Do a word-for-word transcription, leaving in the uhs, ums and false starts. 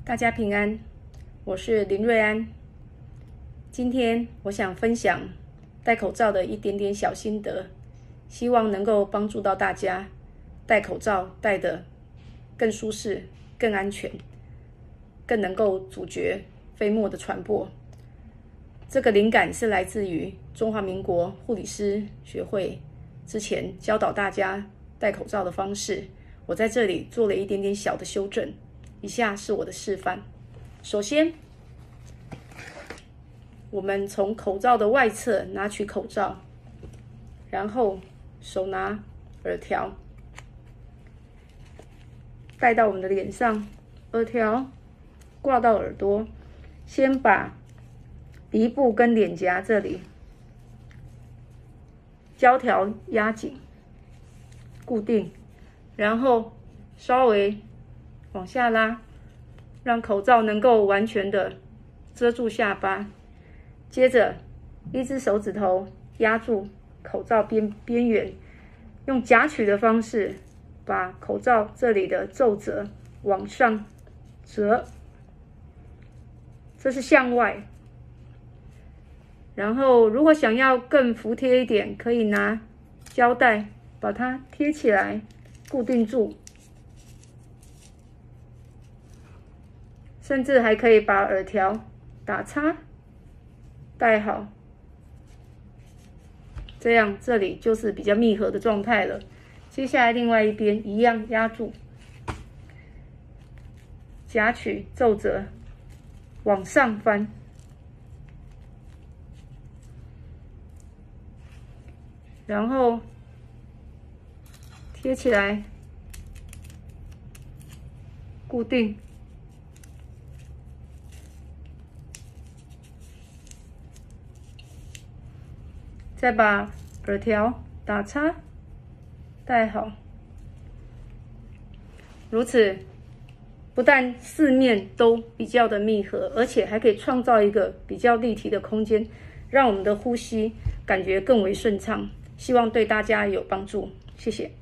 大家平安，我是林瑞安。今天我想分享戴口罩的一点点小心得，希望能够帮助到大家戴口罩戴得更舒适、更安全，更能够阻绝飞沫的传播。这个灵感是来自于中华民国护理师学会之前教导大家戴口罩的方式，我在这里做了一点点小的修正。以下是我的示范。首先，我们从口罩的外侧拿取口罩，然后手拿耳条，戴到我们的脸上，耳条挂到耳朵，先把鼻部跟脸颊这里胶条压紧固定，然后稍微往下拉，让口罩能够完全的遮住下巴。接着一只手指头压住口罩边边缘，用夹取的方式把口罩这里的皱褶往上折，这是向外。然后如果想要更服帖一点，可以拿胶带把它贴起来固定住，甚至还可以把耳条打叉戴好，这样这里就是比较密合的状态了。接下来另外一边一样压住，夹取皱褶往上翻，然后贴起来固定，再把耳条打叉戴好。如此不但四面都比较的密合，而且还可以创造一个比较立体的空间，让我们的呼吸感觉更为顺畅。希望对大家有帮助，谢谢。